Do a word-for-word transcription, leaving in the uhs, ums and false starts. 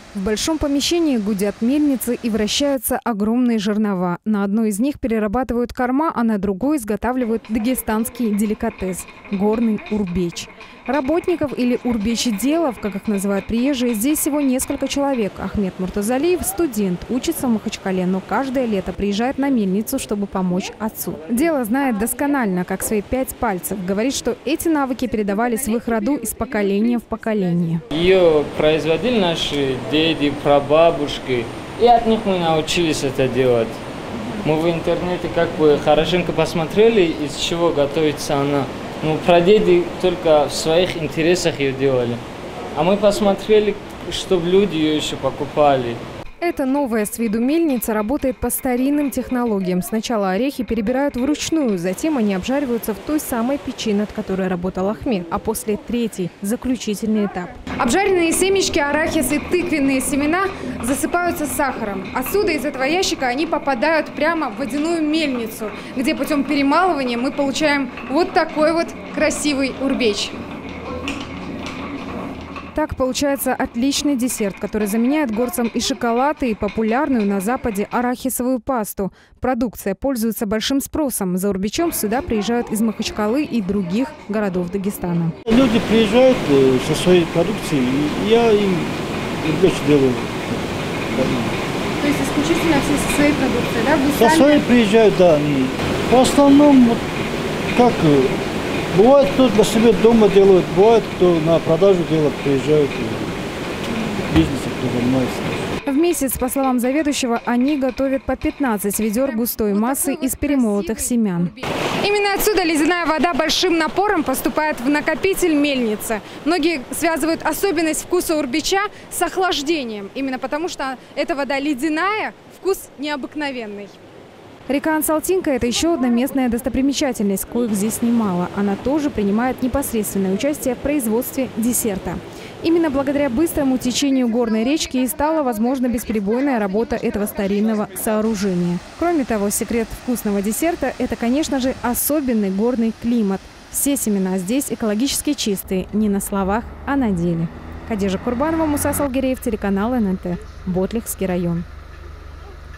В большом помещении гудят мельницы и вращаются огромные жернова. На одной из них перерабатывают корма, а на другой изготавливают дагестанский деликатес – горный урбеч. Работников или урбечеделов, как их называют приезжие, здесь всего несколько человек. Ахмед Муртазалиев – студент, учится в Махачкале, но каждое лето приезжает на мельницу, чтобы помочь отцу. Дело знает досконально, как свои пять пальцев. Говорит, что эти навыки передавались в их роду из поколения в поколение. Ее производили наши деды, прабабушки, и от них мы научились это делать. Мы в интернете как бы хорошенько посмотрели, из чего готовится она. Ну, прадеды только в своих интересах ее делали. А мы посмотрели, чтобы люди ее еще покупали. Эта новая с виду мельница работает по старинным технологиям. Сначала орехи перебирают вручную, затем они обжариваются в той самой печи, над которой работал Ахмед. А после третий, заключительный этап. Обжаренные семечки, арахис и тыквенные семена засыпаются сахаром. Отсюда из этого ящика они попадают прямо в водяную мельницу, где путем перемалывания мы получаем вот такой вот красивый урбеч. Так получается отличный десерт, который заменяет горцам и шоколад, и популярную на Западе арахисовую пасту. Продукция пользуется большим спросом. За урбечом сюда приезжают из Махачкалы и других городов Дагестана. Люди приезжают со своей продукцией, и я им урбеч делаю. То есть исключительно все со своей продукцией, да? Вы со сами... своей приезжают, да. Они. В основном, вот, как... Бывает, кто для себя дома делает, бывает, кто на продажу делает, приезжают, бизнесом кто занимается. В месяц, по словам заведующего, они готовят по пятнадцать ведер густой массы из перемолотых семян. Именно отсюда ледяная вода большим напором поступает в накопитель мельницы. Многие связывают особенность вкуса урбеча с охлаждением. Именно потому, что эта вода ледяная, вкус необыкновенный. Река Ансалтинка – это еще одна местная достопримечательность, коих здесь немало. Она тоже принимает непосредственное участие в производстве десерта. Именно благодаря быстрому течению горной речки и стала возможна бесперебойная работа этого старинного сооружения. Кроме того, секрет вкусного десерта – это, конечно же, особенный горный климат. Все семена здесь экологически чистые, не на словах, а на деле. Кадежа Курбанова, Муса Салгиреев, телеканал эн эн тэ, Ботлихский район.